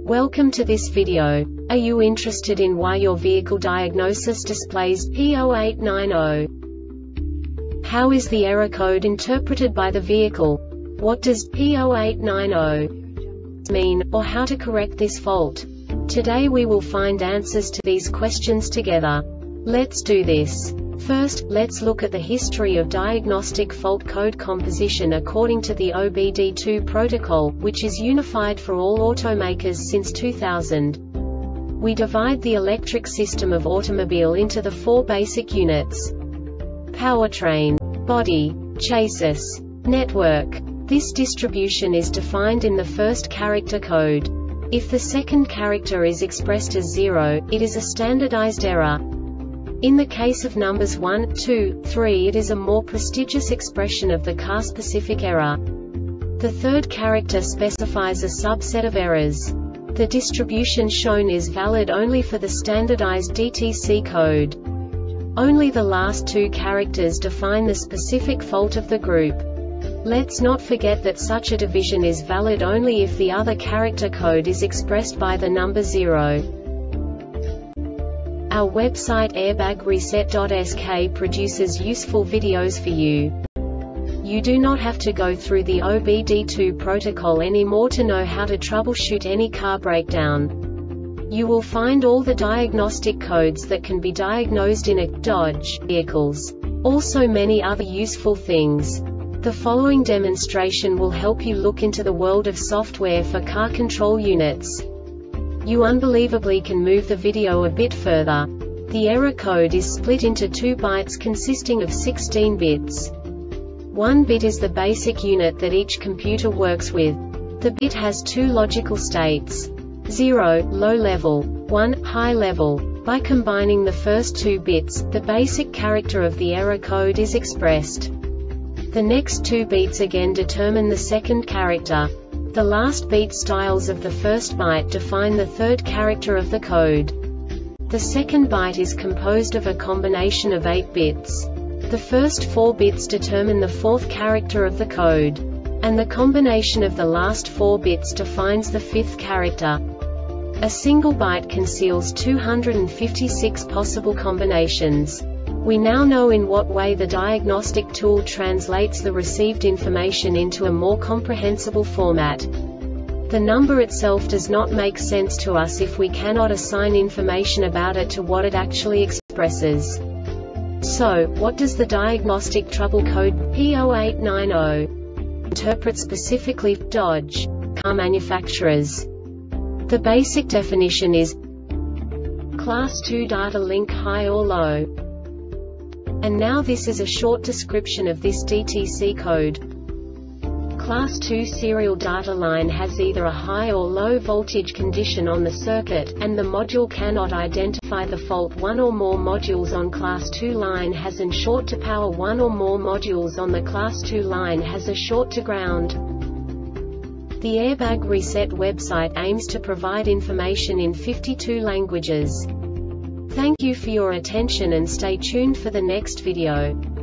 Welcome to this video. Are you interested in why your vehicle diagnosis displays P0890? How is the error code interpreted by the vehicle? What does P0890 mean, or how to correct this fault? Today we will find answers to these questions together. Let's do this. First, let's look at the history of diagnostic fault code composition according to the OBD2 protocol, which is unified for all automakers since 2000. We divide the electric system of automobile into the four basic units: powertrain, body, chassis, network. This distribution is defined in the first character code. If the second character is expressed as 0, it is a standardized error. In the case of numbers 1, 2, 3, it is a more prestigious expression of the car-specific error. The third character specifies a subset of errors. The distribution shown is valid only for the standardized DTC code. Only the last two characters define the specific fault of the group. Let's not forget that such a division is valid only if the other character code is expressed by the number 0. Our website airbagreset.sk produces useful videos for you. You do not have to go through the OBD2 protocol anymore to know how to troubleshoot any car breakdown. You will find all the diagnostic codes that can be diagnosed in a Dodge vehicles. Also many other useful things. The following demonstration will help you look into the world of software for car control units. You unbelievably can move the video a bit further. The error code is split into 2 bytes consisting of 16 bits. 1 bit is the basic unit that each computer works with. The bit has 2 logical states: 0, low level, 1, high level. By combining the first 2 bits, the basic character of the error code is expressed. The next 2 beats again determine the second character. The last beat styles of the first byte define the third character of the code. The second byte is composed of a combination of 8 bits. The first 4 bits determine the fourth character of the code. And the combination of the last 4 bits defines the fifth character. A single byte conceals 256 possible combinations. We now know in what way the diagnostic tool translates the received information into a more comprehensible format. The number itself does not make sense to us if we cannot assign information about it to what it actually expresses. So, what does the diagnostic trouble code P0890 interpret specifically for Dodge car manufacturers? The basic definition is Class 2 data link high or low. And now this is a short description of this DTC code. Class 2 serial data line has either a high or low voltage condition on the circuit, and the module cannot identify the fault. One or more modules on Class 2 line has an short to power. One or more modules on the Class 2 line has a short to ground. The Airbag Reset website aims to provide information in 52 languages. Thank you for your attention and stay tuned for the next video.